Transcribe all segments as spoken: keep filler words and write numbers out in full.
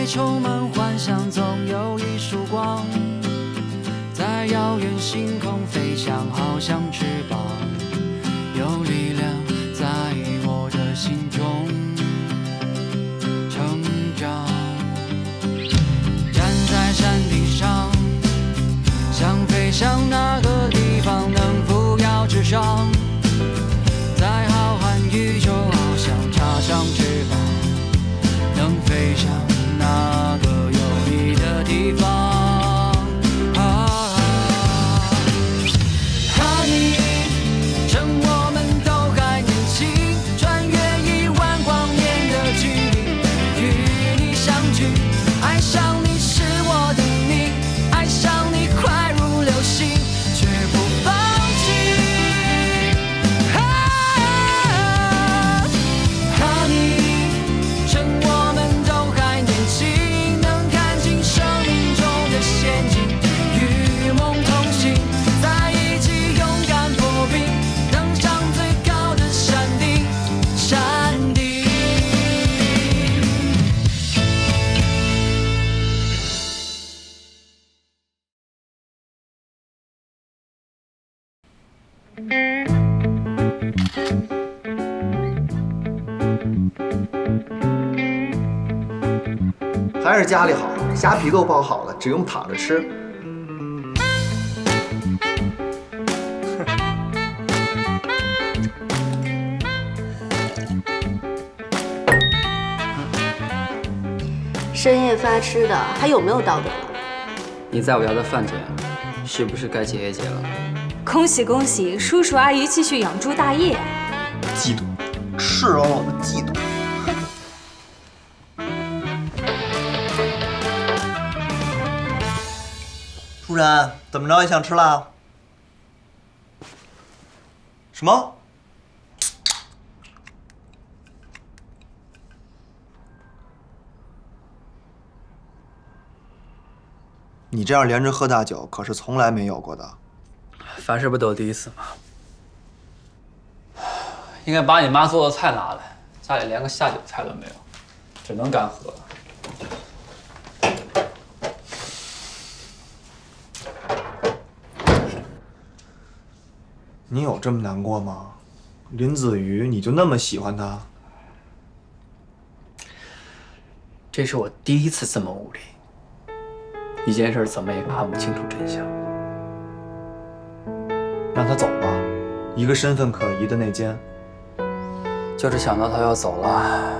充满幻想，总有一束光，在遥远星空飞翔，好像翅膀，有力量在我的心中成长。站在山顶上，想飞向那个地方，能扶摇直上，在浩瀚宇宙，好像插上翅膀，能飞向那个有你的地方。 还是家里好，虾皮都包好了，只用躺着吃。 深夜发吃的，还有没有道德了？ 你在我家的饭钱，是不是该结一结了？ 恭喜恭喜，叔叔阿姨继续养猪大业。 嫉妒，赤裸裸的嫉妒。突然怎么着也想吃辣？什么？你这样连着喝大酒，可是从来没有过的。 凡事不都有第一次吗？应该把你妈做的菜拿来，家里连个下酒菜都没有，只能干喝。 你有这么难过吗？林子瑜，你就那么喜欢他？ 这是我第一次这么无力，一件事怎么也看不清楚真相。 让他走吧，一个身份可疑的内奸。 就是想到他要走了，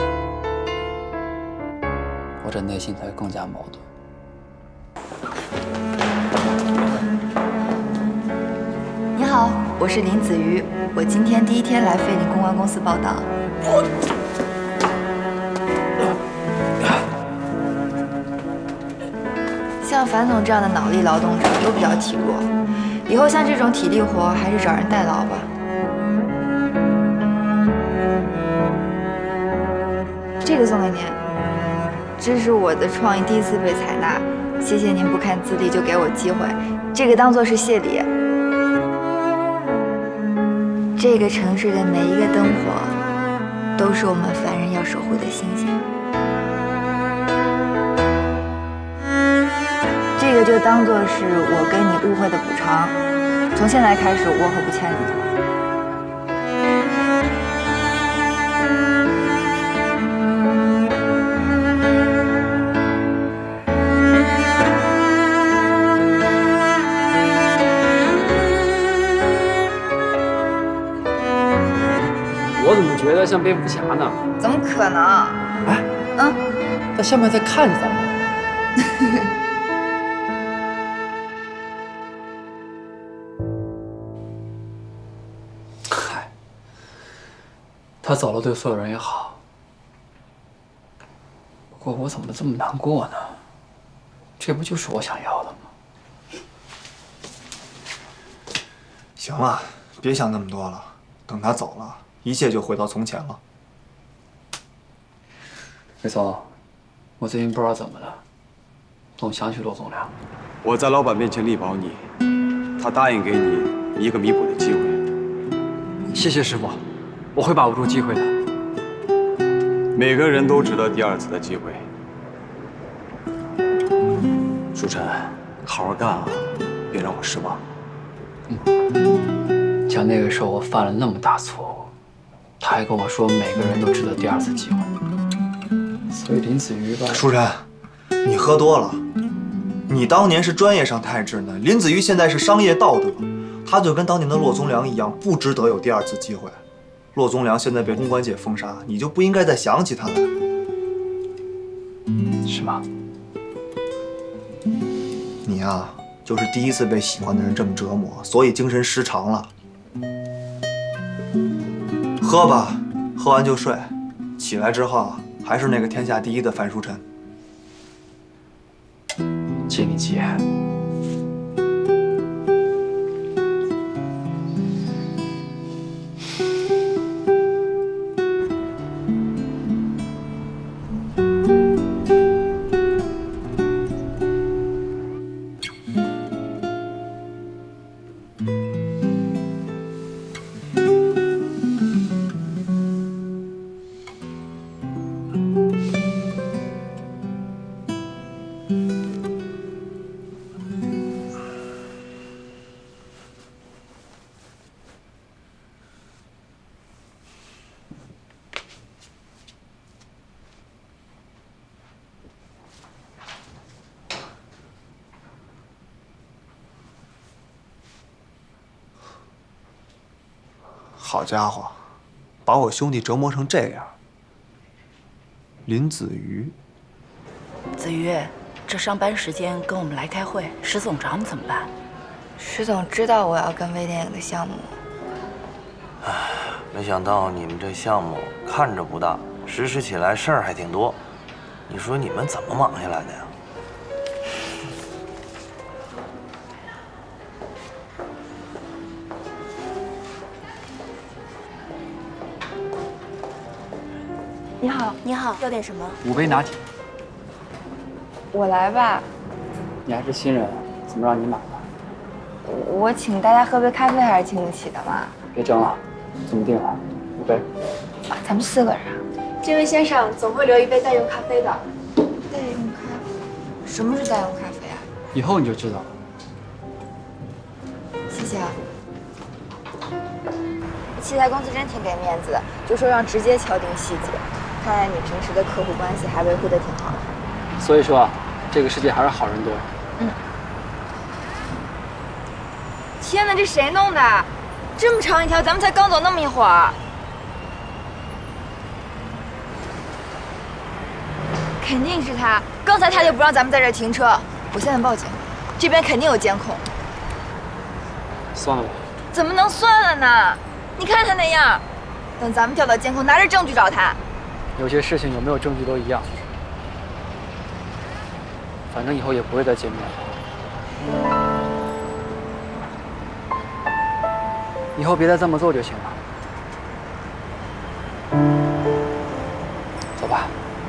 我这内心才更加矛盾。 你好，我是林子瑜，我今天第一天来费林公关公司报道。像樊总这样的脑力劳动者都比较体弱，以后像这种体力活还是找人代劳吧。这个送给您，这是我的创意第一次被采纳，谢谢您不看资历就给我机会，这个当做是谢礼。这个城市的每一个灯火，都是我们凡人要守护的星星。这个就当做是我跟你误会的补偿，从现在开始我可不欠你的了。 我怎么觉得像蝙蝠侠呢？ 怎么可能？ 哎， 嗯， 在下面在看着咱们。嗨，他走了对所有人也好。不过我怎么这么难过呢？这不就是我想要的吗？ 行了，别想那么多了，等他走了，一切就回到从前了。 魏总，我最近不知道怎么了，总想起罗总良。 我在老板面前力保你，他答应给你一个弥补的机会。 谢谢师傅，我会把握住机会的。 每个人都值得第二次的机会， 舒晨，好好干啊，别让我失望。 嗯，像那个时候我犯了那么大错误，他还跟我说每个人都值得第二次机会。所以林子瑜吧， 舒晨，你喝多了。你当年是专业上太稚嫩，林子瑜现在是商业道德，他就跟当年的骆宗良一样，不值得有第二次机会。骆宗良现在被公关界封杀，你就不应该再想起他来， 是吗？ 你呀、啊，就是第一次被喜欢的人这么折磨，所以精神失常了。喝吧，喝完就睡，起来之后还是那个天下第一的樊书晨。 借你吉言。 好家伙，把我兄弟折磨成这样。林子瑜， 子瑜，这上班时间跟我们来开会，石总找你怎么办？ 石总知道我要跟微电影的项目。 唉，没想到你们这项目看着不大，实施起来事儿还挺多。你说你们怎么忙下来的呀？ 你好， 你好，要点什么？ 五杯拿铁。 我来吧。 你还是新人，怎么让你买呢？ 我请大家喝杯咖啡还是请得起的嘛。 别争了，这么定了，五杯。 啊，咱们四个人。 这位先生总会留一杯代用咖啡的。 代用咖啡？什么是代用咖啡啊？ 以后你就知道了。 谢谢啊。器材公司真挺给面子的，就说让直接敲定细节。看来你平时的客户关系还维护的挺好的。 所以说，这个世界还是好人多。 嗯。天哪，这谁弄的？这么长一条，咱们才刚走那么一会儿。肯定是他，刚才他就不让咱们在这儿停车。我现在报警，这边肯定有监控。 算了吧。 怎么能算了呢？你看他那样，等咱们调到监控，拿着证据找他。 有些事情有没有证据都一样，反正以后也不会再见面了。以后别再这么做就行了。走吧。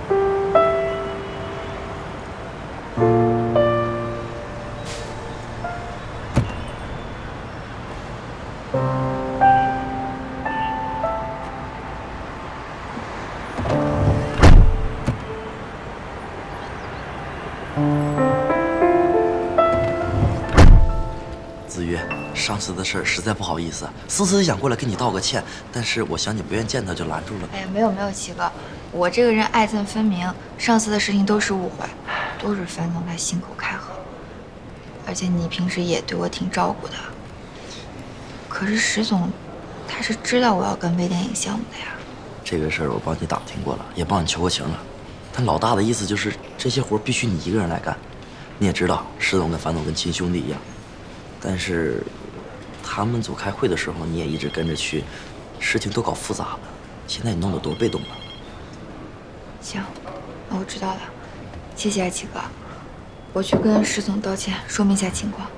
子瑜，上次的事儿实在不好意思，思思想过来跟你道个歉，但是我想你不愿见他，就拦住了。 哎呀，没有没有，七哥，我这个人爱憎分明，上次的事情都是误会，都是樊总他信口开河，而且你平时也对我挺照顾的。可是石总，他是知道我要跟微电影项目的呀。 这个事儿我帮你打听过了，也帮你求过情了，但老大的意思就是这些活必须你一个人来干。你也知道，石总跟樊总跟亲兄弟一样。但是，他们组开会的时候，你也一直跟着去，事情都搞复杂了。现在你弄得多被动啊！ 行，那我知道了，谢谢啊，七哥。我去跟石总道歉，说明一下情况。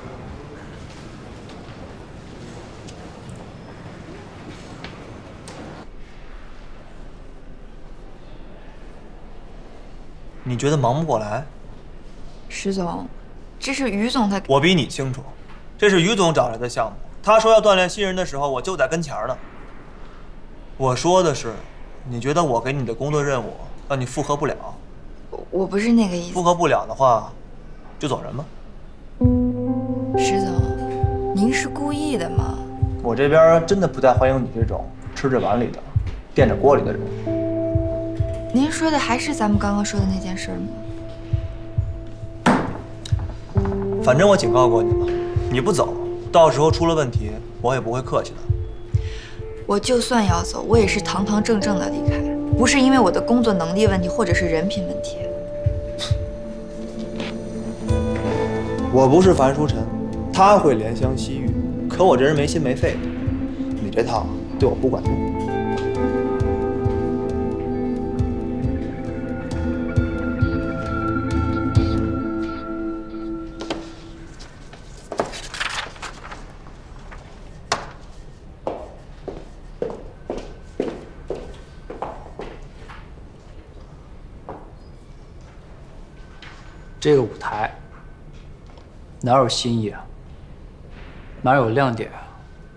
你觉得忙不过来？ 石总，这是于总他…… 我比你清楚。这是于总找来的项目，他说要锻炼新人的时候，我就在跟前呢。我说的是，你觉得我给你的工作任务让你负荷不了？ 我不是那个意思。 负荷不了的话， 就走人吧。 石总，您是故意的吗？ 我这边真的不太欢迎你这种吃着碗里的、垫着锅里的人。 您说的还是咱们刚刚说的那件事吗？ 反正我警告过你了，你不走，到时候出了问题，我也不会客气的。 我就算要走，我也是堂堂正正的离开，不是因为我的工作能力问题或者是人品问题。 我不是樊书晨，他会怜香惜玉，可我这人没心没肺的，你这套对我不管用。 这个舞台哪有新意啊？哪有亮点啊？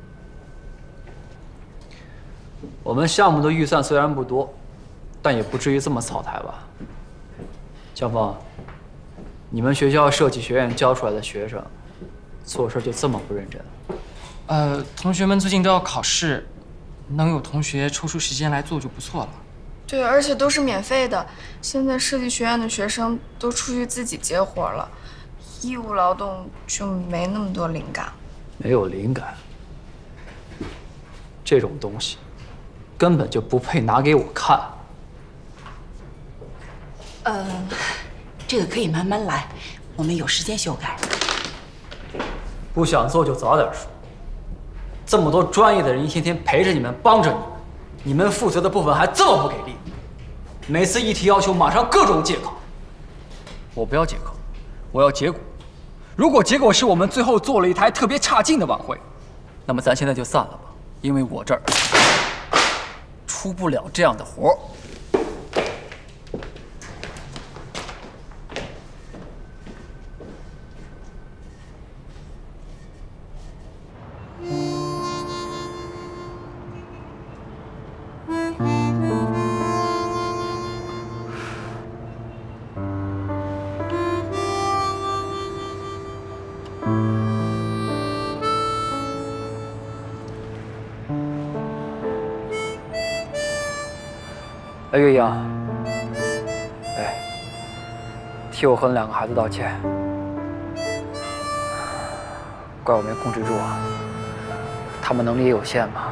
我们项目的预算虽然不多，但也不至于这么草台吧？江峰，你们学校设计学院教出来的学生，做事就这么不认真？ 呃，同学们最近都要考试，能有同学抽出时间来做就不错了。 对，而且都是免费的。现在设计学院的学生都出去自己接活了，义务劳动就没那么多灵感。 没有灵感，这种东西根本就不配拿给我看。 呃，这个可以慢慢来，我们有时间修改。 不想做就早点说。这么多专业的人一天天陪着你们，帮着你们，你们负责的部分还这么不给力。每次一提要求，马上各种借口。我不要借口，我要结果。如果结果是我们最后做了一台特别差劲的晚会，那么咱现在就散了吧，因为我这儿出不了这样的活儿。哎，岳阳，哎，替我和那两个孩子道歉，怪我没控制住啊，他们能力也有限嘛。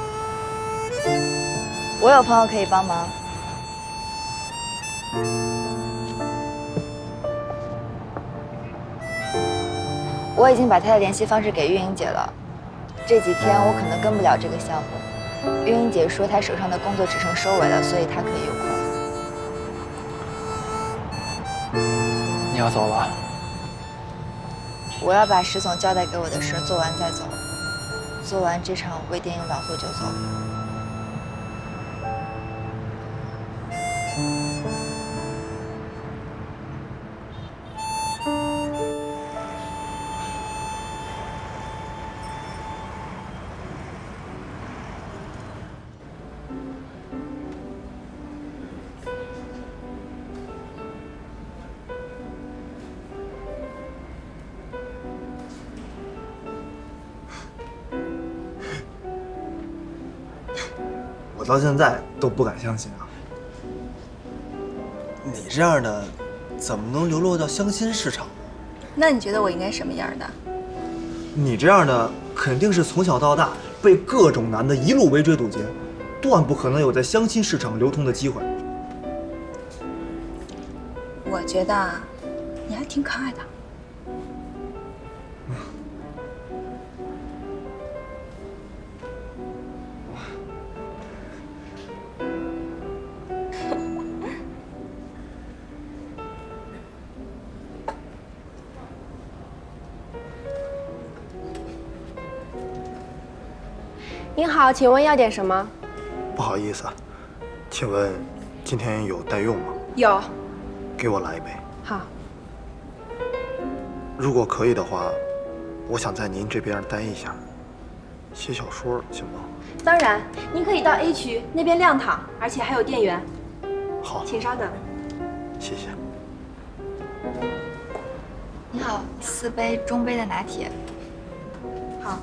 我有朋友可以帮忙。我已经把他的联系方式给玉英姐了，这几天我可能跟不了这个项目。玉英姐说她手上的工作只剩收尾了，所以她可以有空。 你要走了？ 我要把石总交代给我的事做完再走，做完这场微电影晚会就走。 我到现在都不敢相信啊！你这样的，怎么能流落到相亲市场？ 那你觉得我应该什么样的？ 你这样的肯定是从小到大被各种男的一路围追堵截，断不可能有在相亲市场流通的机会。 我觉得你还挺可爱的。 您好，请问要点什么？ 不好意思，请问今天有代用吗？ 有。 给我来一杯。 好。 如果可以的话，我想在您这边待一下，写小说行吗？ 当然，您可以到 A 区那边亮堂，而且还有电源。 好， 请稍等。 谢谢。 好，四杯中杯的拿铁。 好。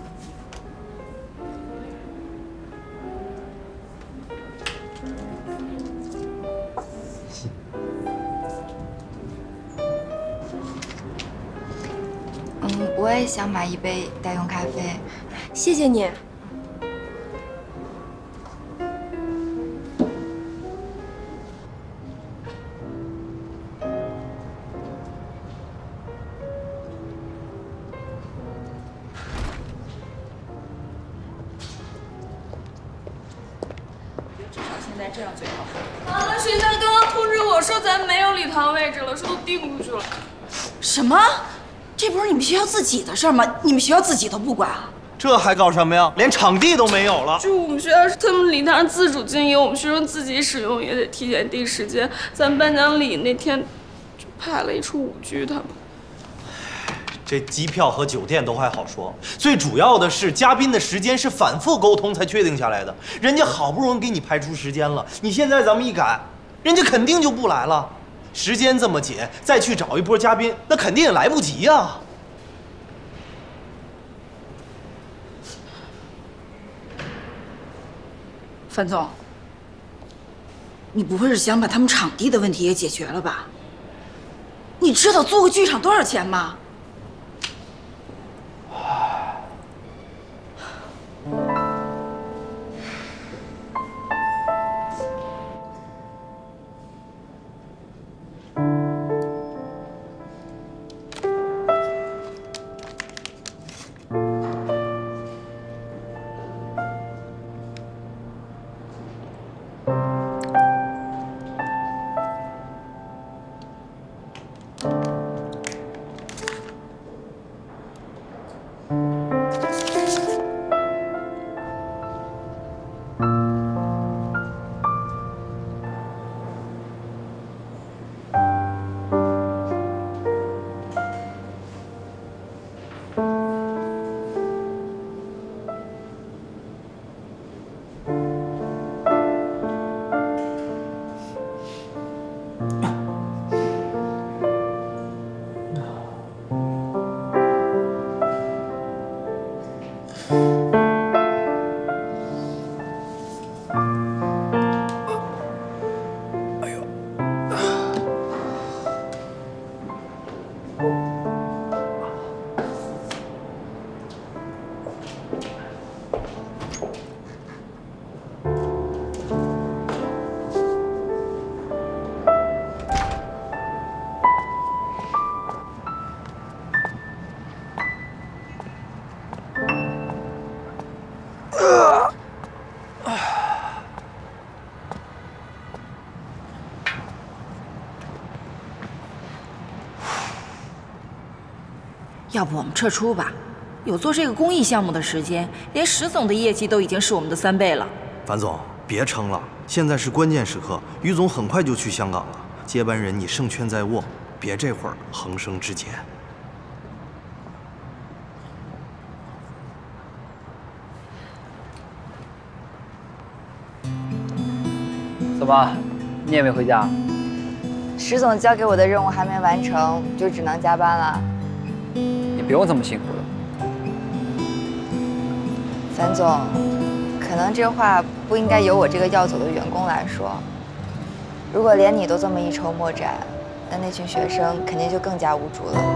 嗯，我也想买一杯代用咖啡。 谢谢你。 这样最好。 啊，学校刚刚通知我说咱没有礼堂位置了，说都订出去了。 什么？这不是你们学校自己的事儿吗？你们学校自己都不管啊？ 这还搞什么呀？连场地都没有了。 就我们学校是他们礼堂自主经营，我们学生自己使用也得提前订时间。咱颁奖礼那天就派了一出舞剧，他们。 这机票和酒店都还好说，最主要的是嘉宾的时间是反复沟通才确定下来的。人家好不容易给你排出时间了，你现在咱们一改，人家肯定就不来了。时间这么紧，再去找一波嘉宾，那肯定也来不及呀。 范总，你不会是想把他们场地的问题也解决了吧？你知道租个剧场多少钱吗？要不我们撤出吧？有做这个公益项目的时间，连石总的业绩都已经是我们的三倍了。 樊总，别撑了，现在是关键时刻，于总很快就去香港了，接班人你胜券在握，别这会儿横生枝节。 怎么，你也没回家？ 石总交给我的任务还没完成，就只能加班了。 你不用这么辛苦了。 樊总，可能这话不应该由我这个要走的员工来说。如果连你都这么一筹莫展，那那群学生肯定就更加无助了。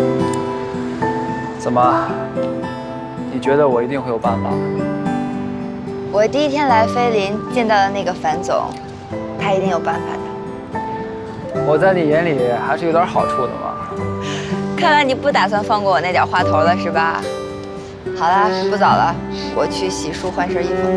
怎么？你觉得我一定会有办法？ 我第一天来菲林见到的那个樊总，他一定有办法的。 我在你眼里还是有点好处的嘛。 看来你不打算放过我那点话头了，是吧？好了，不早了，我去洗漱换身衣服。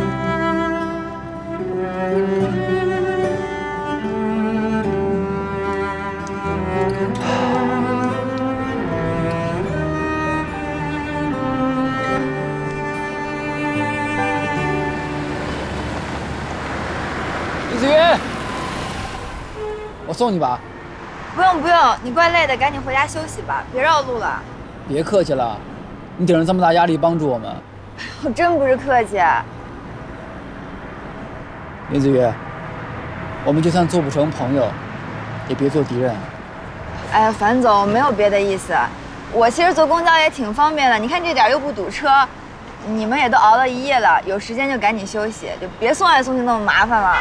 李子云，我送你吧。 不用不用，你怪累的，赶紧回家休息吧，别绕路了。 别客气了，你顶着这么大压力帮助我们， 我真不是客气。 林子瑜，我们就算做不成朋友，也别做敌人。 哎呀，樊总没有别的意思，我其实坐公交也挺方便的，你看这点又不堵车，你们也都熬了一夜了，有时间就赶紧休息，就别送来送去那么麻烦了。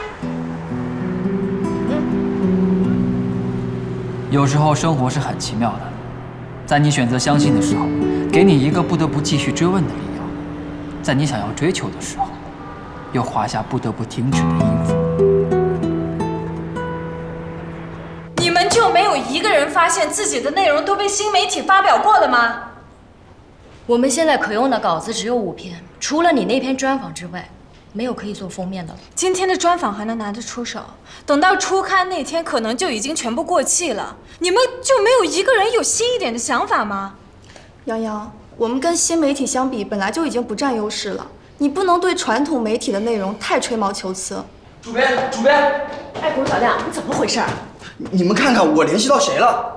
有时候生活是很奇妙的，在你选择相信的时候，给你一个不得不继续追问的理由；在你想要追求的时候，又画下不得不停止的音符。 你们就没有一个人发现自己的内容都被新媒体发表过了吗？ 我们现在可用的稿子只有五篇，除了你那篇专访之外，没有可以做封面的了。 今天的专访还能拿得出手，等到初刊那天，可能就已经全部过气了。你们就没有一个人有新一点的想法吗？ 杨洋，我们跟新媒体相比，本来就已经不占优势了，你不能对传统媒体的内容太吹毛求疵。 主编，主编， 哎，龚小亮，你怎么回事？ 你们看看我联系到谁了？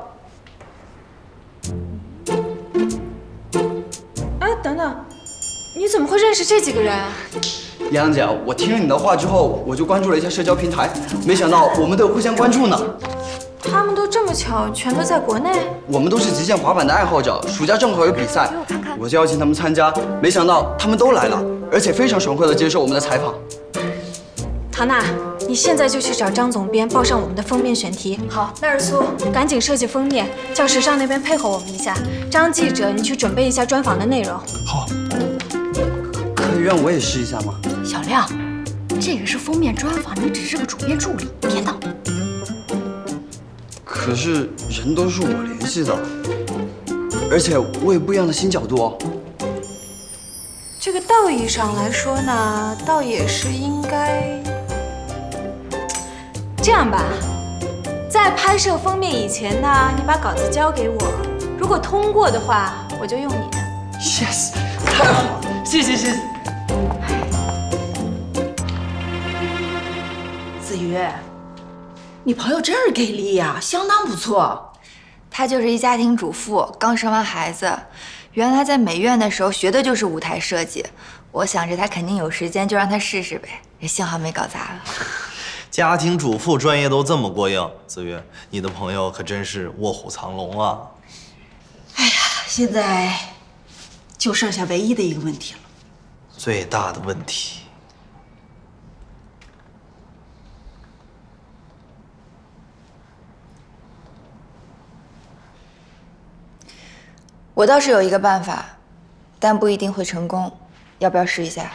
哎，等等，你怎么会认识这几个人啊？ 杨姐，我听了你的话之后，我就关注了一下社交平台，没想到我们都有互相关注呢。 他们都这么巧，全都在国内。 我们都是极限滑板的爱好者，暑假正好有比赛，我就邀请他们参加，没想到他们都来了，而且非常爽快地接受我们的采访。 唐娜，你现在就去找张总编报上我们的封面选题。好，那儿苏，赶紧设计封面，叫时尚那边配合我们一下。张记者，你去准备一下专访的内容。 好。可以让我也试一下吗？ 小亮，这个是封面专访，你只是个主编助理，别闹。 可是人都是我联系的，而且我有不一样的新角度哦。 这个道义上来说呢，倒也是应该这样吧。在拍摄封面以前呢，你把稿子交给我，如果通过的话，我就用你的。 Yes， 太好了，谢谢谢谢。 子瑜，你朋友真是给力呀，相当不错。 她就是一家庭主妇，刚生完孩子。原来在美院的时候学的就是舞台设计，我想着她肯定有时间，就让她试试呗。也幸好没搞砸了。 家庭主妇专业都这么过硬，子瑜，你的朋友可真是卧虎藏龙啊！ 哎呀，现在就剩下唯一的一个问题了。 最大的问题。 我倒是有一个办法，但不一定会成功，要不要试一下？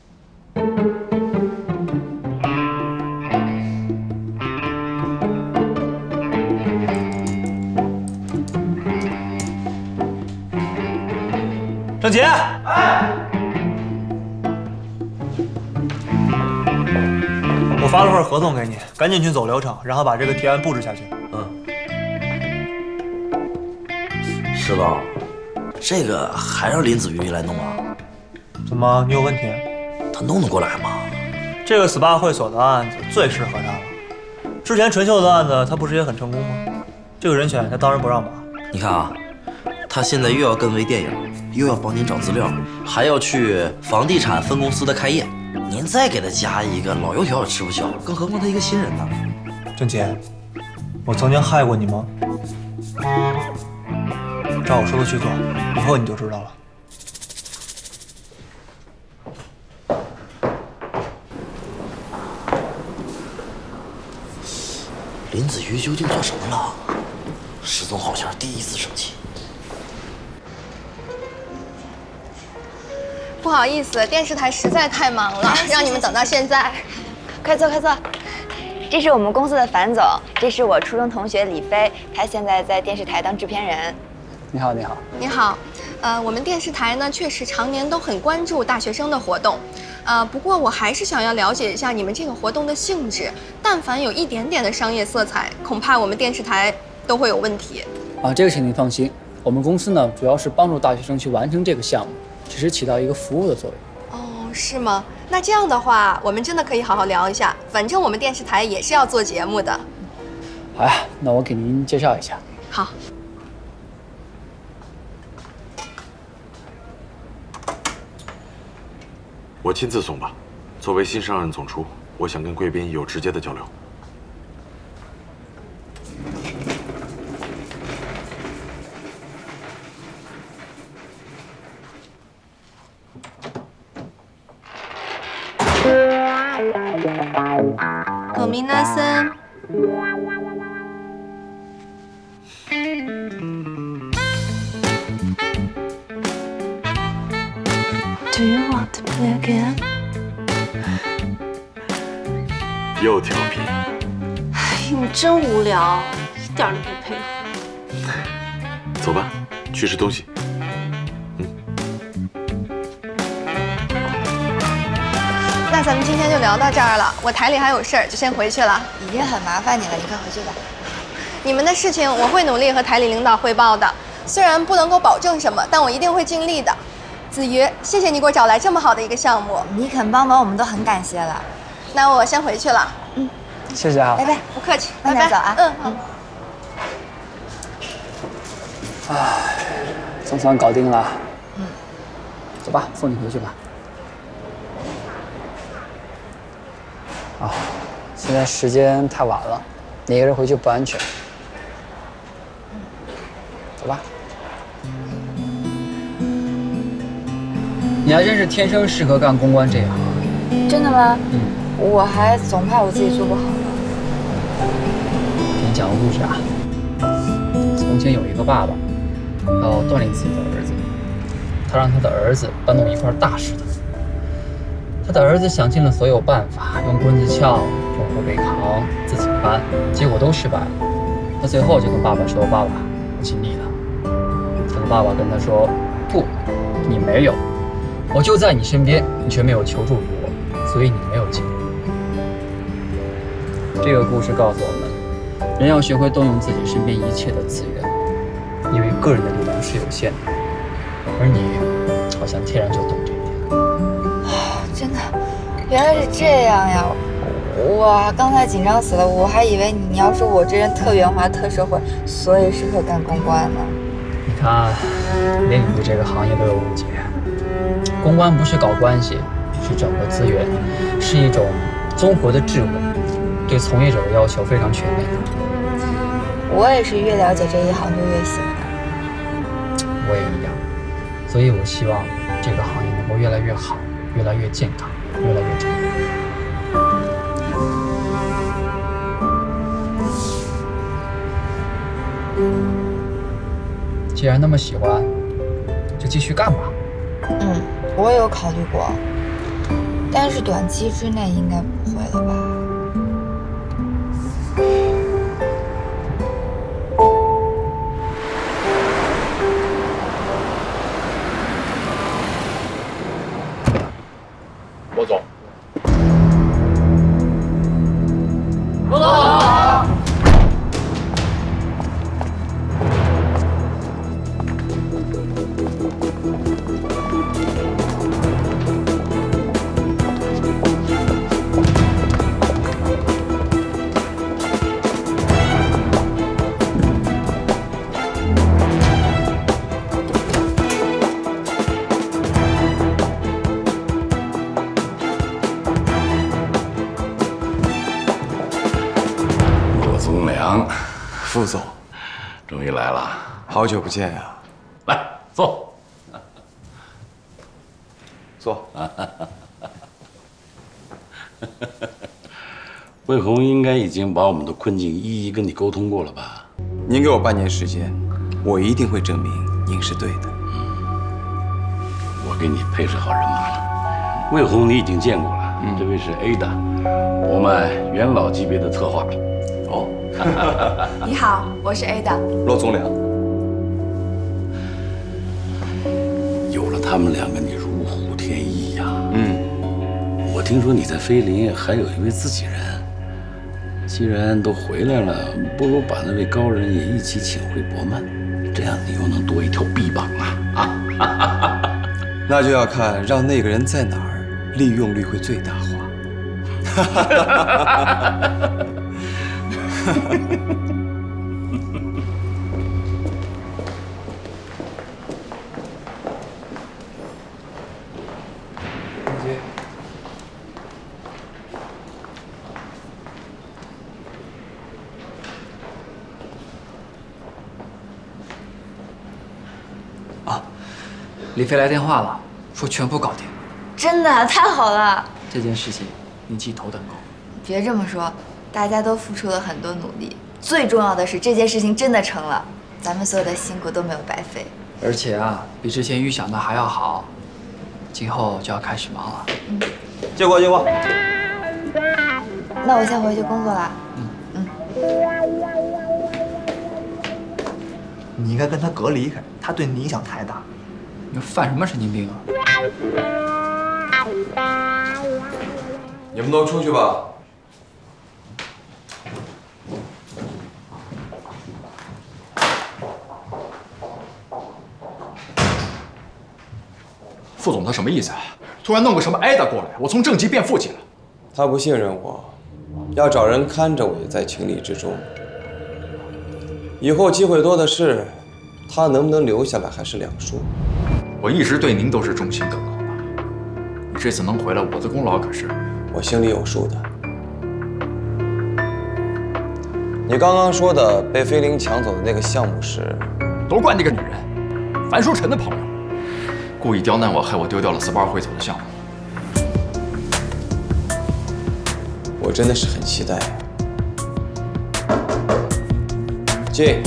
郑杰， 哎， 我发了份合同给你，赶紧去走流程，然后把这个提案布置下去。 嗯。石头，这个还让林子瑜来弄啊？ 怎么，你有问题？ 他弄得过来吗？ 这个 S P A 会所的案子最适合他了。之前纯秀的案子他不是也很成功吗？这个人选他当仁不让吧？ 你看啊，他现在又要跟微电影，又要帮您找资料，还要去房地产分公司的开业。您再给他加一个，老油条也吃不消。更何况他一个新人呢。 郑杰，我曾经害过你吗？照我说的去做，以后你就知道了。 林子瑜究竟做什么了？石总好像是第一次生气。 不好意思，电视台实在太忙了，让你们等到现在。 快坐，快坐。这是我们公司的樊总，这是我初中同学李飞，他现在在电视台当制片人。 你好，你好， 你好。呃，我们电视台呢，确实常年都很关注大学生的活动。呃，不过我还是想要了解一下你们这个活动的性质。但凡有一点点的商业色彩，恐怕我们电视台都会有问题。 啊，这个请您放心，我们公司呢主要是帮助大学生去完成这个项目，只是起到一个服务的作用。 哦，是吗？那这样的话，我们真的可以好好聊一下。反正我们电视台也是要做节目的。 好呀，那我给您介绍一下。 好。 我亲自送吧。作为新上任总厨，我想跟贵宾有直接的交流。 すみなさい。Do you want to play again？ 又调皮。 哎，你真无聊，一点都不配合。 走吧，去吃东西。 那咱们今天就聊到这儿了，我台里还有事儿，就先回去了。 已经很麻烦你了，你快回去吧。 你们的事情我会努力和台里领导汇报的，虽然不能够保证什么，但我一定会尽力的。子瑜，谢谢你给我找来这么好的一个项目， 你肯帮忙，我们都很感谢了。 那我先回去了。嗯， 谢谢啊。 拜拜， 不客气， 慢点走啊。 嗯好。 唉，总算搞定了。嗯，走吧，送你回去吧。啊，现在时间太晚了，你一个人回去不安全。走吧。你还真是天生适合干公关这行。 真的吗？ 嗯。 我还总怕我自己做不好呢。 给你讲个故事啊。从前有一个爸爸，要锻炼自己的儿子，他让他的儿子搬动一块大石头。他的儿子想尽了所有办法，用棍子撬，用后背扛，自己搬，结果都失败了。他最后就跟爸爸说：“爸爸，我尽力了。”他的爸爸跟他说：“不，你没有，我就在你身边，你却没有求助于我，所以你没有尽力。”这个故事告诉我们，人要学会动用自己身边一切的资源，因为个人的力量是有限的，而你好像天然就懂这一点。 真的，原来是这样呀！我刚才紧张死了，我还以为你要说我这人特圆滑、特社会，所以适合干公关呢。 你看，连你对这个行业都有误解。公关不是搞关系，是整合资源，是一种综合的智慧，对从业者的要求非常全面。 我也是越了解这一行就越喜欢。 我也一样，所以我希望这个行业能够越来越好，越来越健康，越来越成功。既然那么喜欢，就继续干吧。 嗯，我有考虑过，但是短期之内应该不会了吧？ 罗总， 罗总好。 副总， 终于来了， 好久不见呀！ 来坐， 坐。 魏红应该已经把我们的困境一一跟你沟通过了吧？ 您给我半年时间，我一定会证明您是对的。 我给你配置好人马了。魏红你已经见过了，嗯、这位是 Ada， 我们元老级别的策划。哦。 你好，我是 Ada。 骆宗良。 有了他们两个，你如虎添翼呀。嗯。我听说你在菲林还有一位自己人，既然都回来了，不如把那位高人也一起请回博曼，这样你又能多一条臂膀啊！啊！ 那就要看让那个人在哪儿，利用率会最大化。 啊，李飞来电话了，说全部搞定。 真的太好了！ 这件事情你记头等高。 别这么说， 大家都付出了很多努力，最重要的是这件事情真的成了，咱们所有的辛苦都没有白费。 而且啊，比之前预想的还要好。今后就要开始忙了。 嗯， 借过借过。 那我先回去工作啦。 嗯嗯。 你应该跟他隔离开，他对你影响太大。 你犯什么神经病啊？ 你们都出去吧。 副总他什么意思啊？突然弄个什么挨打过来，我从正极变负极了。 他不信任我，要找人看着我也在情理之中。以后机会多的是，他能不能留下来还是两说。 我一直对您都是忠心耿耿的，你这次能回来，我的功劳可是我心里有数的。你刚刚说的被菲林抢走的那个项目是， 都怪那个女人，樊书晨的朋友，故意刁难我，害我丢掉了斯巴尔会走的项目。 我真的是很期待。进。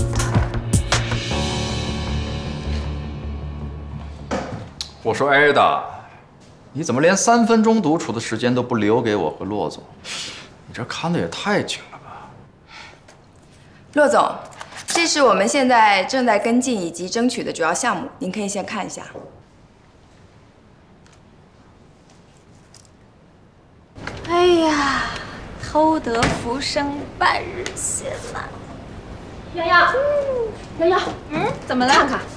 我说艾达，你怎么连三分钟独处的时间都不留给我和骆总？你这看的也太紧了吧！ 骆总，这是我们现在正在跟进以及争取的主要项目，您可以先看一下。 哎呀，偷得浮生半日闲呐！ 洋洋，洋洋， 嗯，怎么了？ 看看。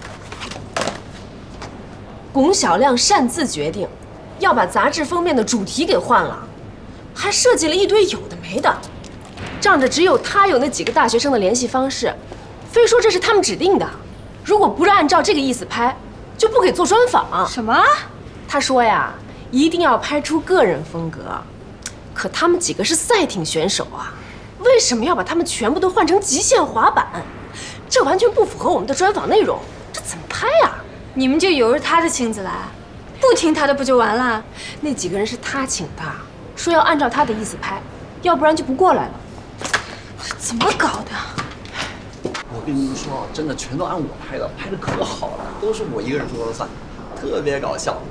龚小亮擅自决定要把杂志封面的主题给换了，还设计了一堆有的没的，仗着只有他有那几个大学生的联系方式，非说这是他们指定的，如果不是按照这个意思拍，就不给做专访。 什么？ 他说呀，一定要拍出个人风格。可他们几个是赛艇选手啊，为什么要把他们全部都换成极限滑板？这完全不符合我们的专访内容，这怎么拍呀？ 你们就由着他的性子来，不听他的不就完了？ 那几个人是他请的，说要按照他的意思拍，要不然就不过来了。 怎么搞的？ 我跟你们说啊，真的全都按我拍的，拍的可好了，都是我一个人说了算，特别搞笑。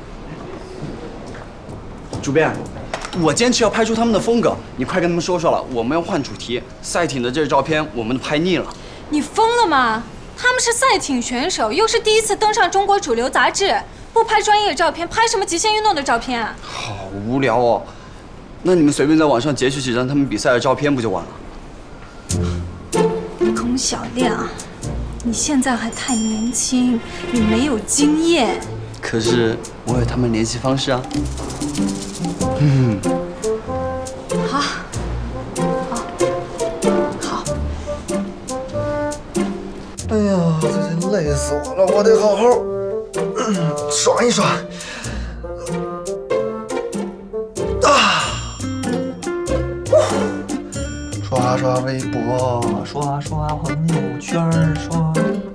主编，我坚持要拍出他们的风格，你快跟他们说说了，我们要换主题。赛艇的这照片我们都拍腻了。 你疯了吗？他们是赛艇选手，又是第一次登上中国主流杂志，不拍专业照片，拍什么极限运动的照片啊？ 好无聊哦。那你们随便在网上截取几张他们比赛的照片不就完了？ 龚小亮，你现在还太年轻，你没有经验。 可是我有他们联系方式啊。嗯。 好。好。好。 哎呀，最近累死我了，我得好好、嗯、爽一爽。啊！刷刷微博，刷刷朋友圈，刷。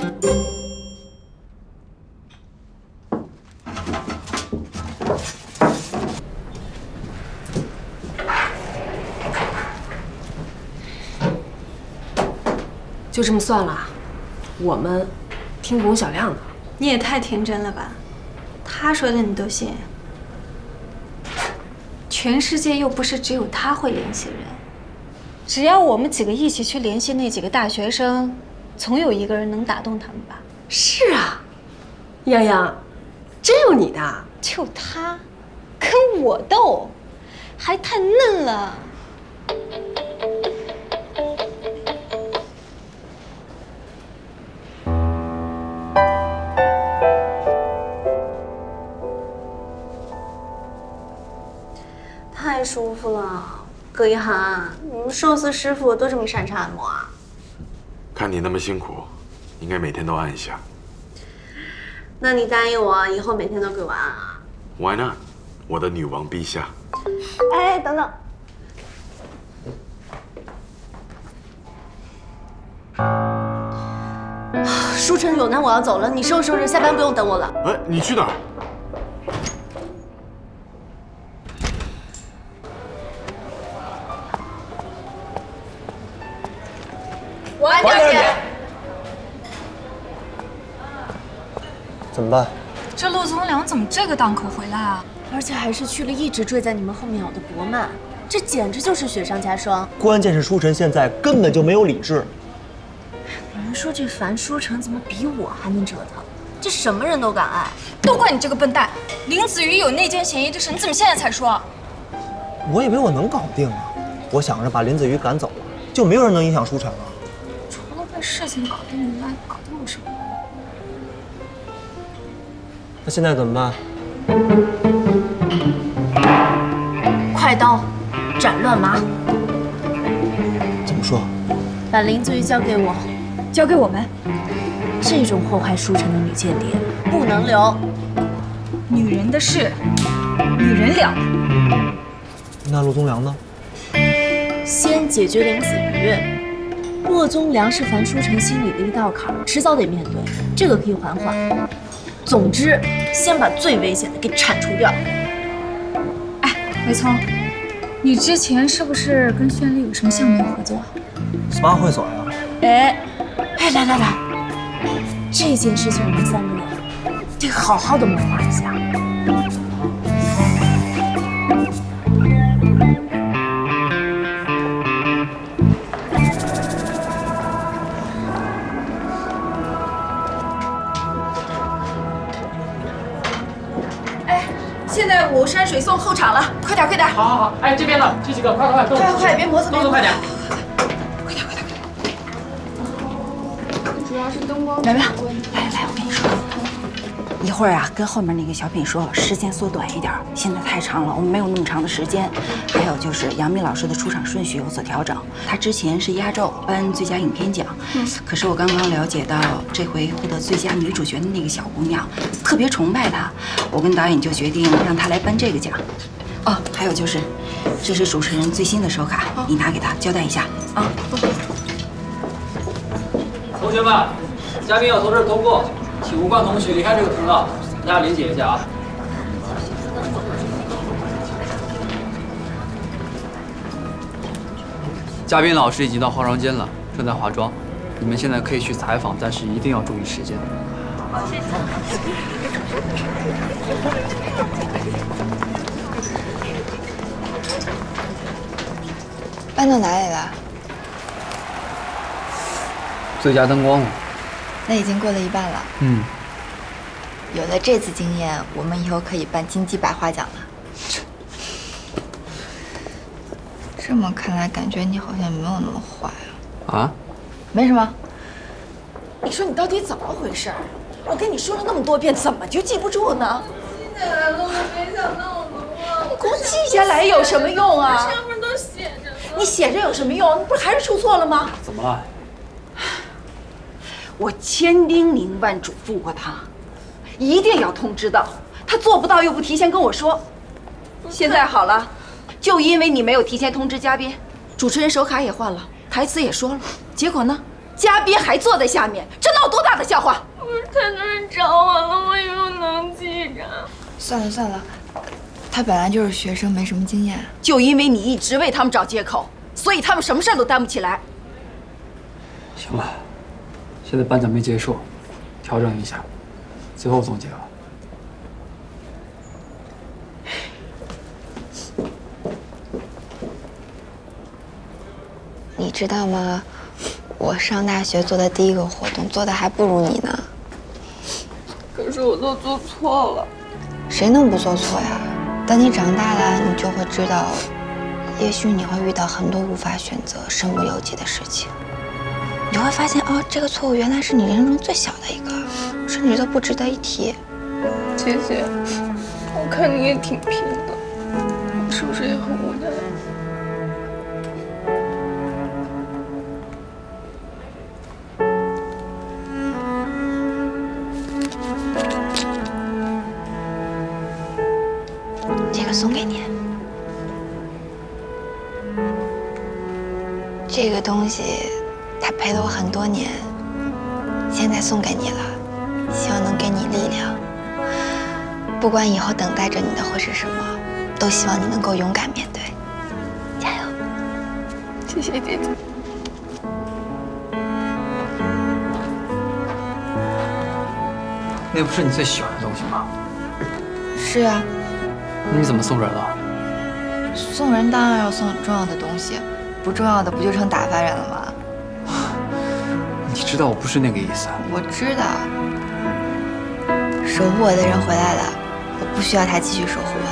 就这么算了。我们听龚小亮的。 你也太天真了吧，他说的你都信？全世界又不是只有他会联系人，只要我们几个一起去联系那几个大学生，总有一个人能打动他们吧？ 是啊，洋洋，真有你的？ 就他，跟我斗，还太嫩了。 太舒服了，葛一涵，你们寿司师傅都这么擅长按摩啊？ 看你那么辛苦，应该每天都按一下。 那你答应我，以后每天都给我按啊 ？Why not？ 我的女王陛下。 哎，等等。书城有难，我要走了，你收拾收拾，下班不用等我了。 哎，你去哪儿？ 怎么办？ 这陆宗良怎么这个档口回来啊？ 而且还是去了一直追在你们后面咬的博曼，这简直就是雪上加霜。 关键是舒晨现在根本就没有理智。 你们说这樊舒晨怎么比我还能折腾？这什么人都敢爱， 都怪你这个笨蛋！林子瑜有内奸嫌疑的事，你怎么现在才说？ 我以为我能搞定啊，我想着把林子瑜赶走了，就没有人能影响舒晨了。 除了把事情搞定以外，搞定了什么？ 那现在怎么办？ 快刀斩乱麻。 怎么说？ 把林子瑜交给我， 交给我们。 这种祸害舒晨的女间谍不能留。 女人的事，女人了。 那陆宗良呢？ 先解决林子瑜。骆宗良是樊舒晨心里的一道坎，迟早得面对，这个可以缓缓。总之，先把最危险的给铲除掉。 哎，伟聪，你之前是不是跟绚丽有什么项目要合作 ？S P A会所呀。 哎，哎，来来来，这件事情我们三个人得好好的谋划一下。 现在五山水送后场了，快点快点！ 好好好，哎，这边的这几个，快快快， 快快别磨蹭， 动作快点！ 快点快点！ 主要是灯光。 苗苗，来来，我跟你说，一会儿啊，跟后面那个小品说，时间缩短一点，现在太长了，我们没有那么长的时间。还有就是杨幂老师的出场顺序有所调整，她之前是压轴颁最佳影片奖，嗯，可是我刚刚了解到，这回获得最佳女主角的那个小姑娘特别崇拜她，我跟导演就决定让她来颁这个奖。哦，还有就是，这是主持人最新的手卡，你拿给她交代一下啊。 同学们，嘉宾要从这儿通过，请无关同学离开这个通道，大家理解一下啊。嘉宾老师已经到化妆间了，正在化妆。你们现在可以去采访，但是一定要注意时间。 谢谢。 搬到哪里了？ 最佳灯光了。 那已经过了一半了。 嗯。 有了这次经验，我们以后可以办金鸡百花奖了。这么看来，感觉你好像没有那么坏啊。 啊？ 没什么。 你说你到底怎么回事？我跟你说了那么多遍，怎么就记不住呢？ 记下来了，我没想到我能忘。 你给我记下来有什么用啊？ 上面都写着呢。 你写着有什么用？你不是还是出错了吗？ 怎么了？ 我千叮咛万嘱咐过他，一定要通知到。他做不到又不提前跟我说。现在好了，就因为你没有提前通知嘉宾，主持人手卡也换了，台词也说了，结果呢，嘉宾还坐在下面，这闹多大的笑话！ 不是太多人找我了，我以为我能记着。 算了算了，他本来就是学生，没什么经验。 就因为你一直为他们找借口，所以他们什么事儿都担不起来。 行了，现在颁奖没结束，调整一下，最后总结了。 你知道吗？我上大学做的第一个活动，做的还不如你呢。 可是我都做错了。 谁能不做错呀？等你长大了，你就会知道，也许你会遇到很多无法选择、身不由己的事情。你会发现，哦，这个错误原来是你人生中最小的一个，甚至都不值得一提。 姐姐，我看你也挺拼的，我是不是也很无奈？ 这个送给你。这个东西，它陪了我很多年，现在送给你了，希望能给你力量。不管以后等待着你的会是什么，都希望你能够勇敢面对。加油！ 谢谢姐姐。 那不是你最喜欢的东西吗？ 是啊。 那你怎么送人了？ 送人当然要送重要的东西，不重要的不就成打发人了吗？ 你知道我不是那个意思。 我知道。守护我的人回来了，我不需要他继续守护我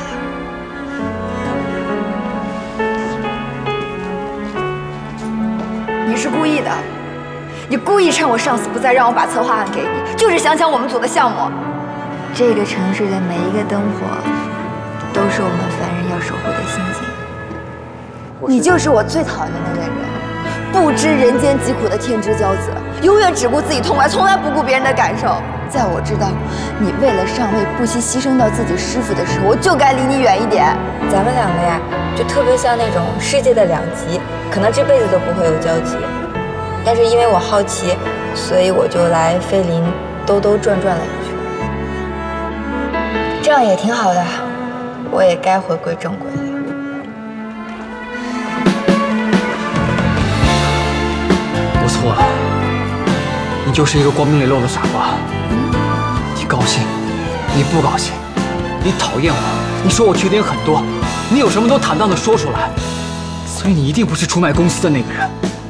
了。你是故意的，你故意趁我上司不在，让我把策划案给你，就是想抢我们组的项目。 这个城市的每一个灯火，都是我们凡人要守护的心情。 你就是我最讨厌的那类人，不知人间疾苦的天之骄子，永远只顾自己痛快，从来不顾别人的感受。在我知道你为了上位不惜牺牲到自己师傅的时候，我就该离你远一点。 咱们两个呀，就特别像那种世界的两极，可能这辈子都不会有交集。但是因为我好奇，所以我就来菲林兜兜转转了一圈。这样也挺好的，我也该回归正轨了。 我错了，你就是一个光明磊落的傻瓜。你高兴，你不高兴，你讨厌我，你说我缺点很多，你有什么都坦荡地说出来。所以你一定不是出卖公司的那个人。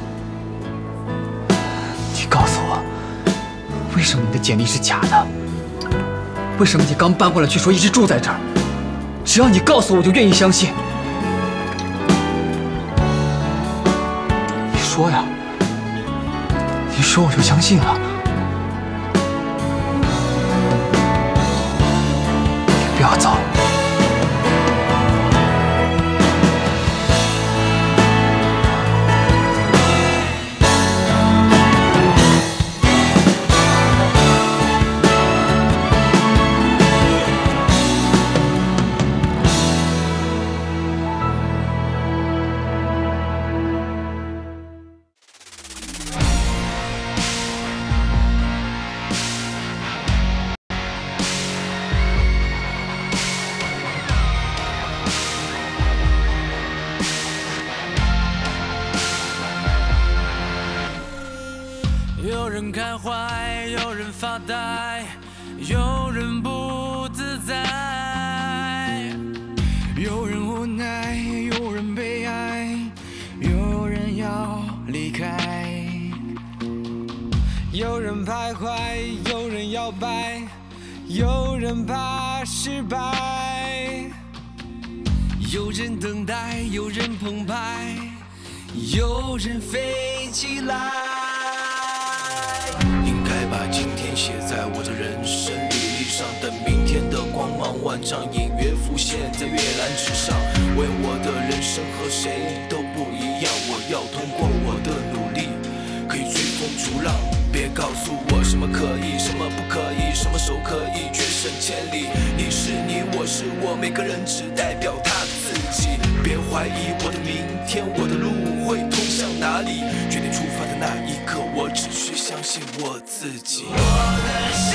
你告诉我，为什么你的简历是假的？为什么你刚搬过来却说一直住在这儿？只要你告诉我，我就愿意相信。你说呀，你说我就相信了。你不要走。 有人开怀，有人发呆，有人不自在，有人无奈，有人悲哀，有人要离开，有人徘徊，有人摇摆，有人怕失败，有人等待，有人澎湃，有人飞起来。应该把今天写在我的人生履历上，等明天的光芒万丈隐约浮现在阅览纸上。为我的人生和谁都不一样，我要通过我的努力，可以追风逐浪。别告诉我什么可以，什么不可以，什么手可以决胜千里。你是你，我是我，每个人只代表他自己。别怀疑我的明天，我的路会通向哪里？决定出发的那一刻，我只需相信我自己。我的